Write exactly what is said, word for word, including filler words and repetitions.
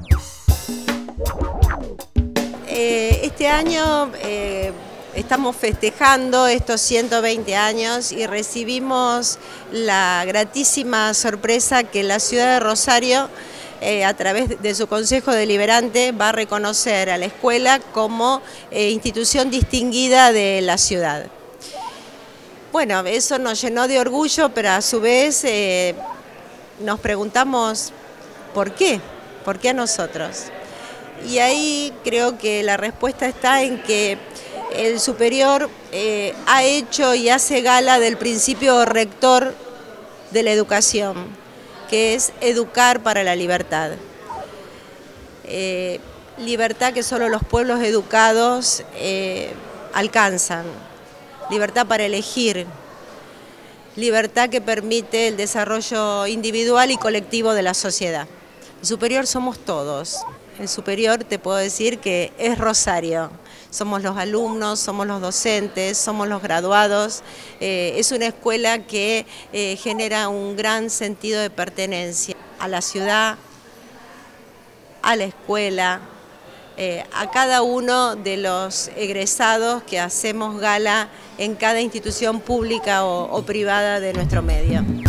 Eh, este año eh, estamos festejando estos ciento veinte años y recibimos la gratísima sorpresa que la ciudad de Rosario, eh, a través de su Consejo Deliberante, va a reconocer a la escuela como eh, institución distinguida de la ciudad. Bueno, eso nos llenó de orgullo, pero a su vez eh, nos preguntamos ¿por qué? ¿Por qué a nosotros? Y ahí creo que la respuesta está en que el superior eh, ha hecho y hace gala del principio rector de la educación, que es educar para la libertad. Eh, libertad que solo los pueblos educados eh, alcanzan, libertad para elegir, libertad que permite el desarrollo individual y colectivo de la sociedad. El superior somos todos. El superior, te puedo decir que es Rosario. Somos los alumnos, somos los docentes, somos los graduados. Eh, es una escuela que eh, genera un gran sentido de pertenencia a la ciudad, a la escuela, eh, a cada uno de los egresados que hacemos gala en cada institución pública o, o privada de nuestro medio.